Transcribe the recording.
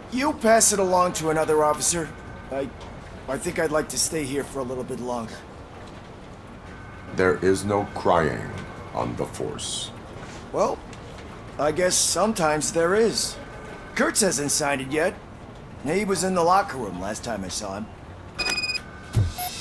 You pass it along to another officer. I think I'd like to stay here for a little bit longer. There is no crying on the Force. Well, I guess sometimes there is. Kurtz hasn't signed it yet. He was in the locker room last time I saw him.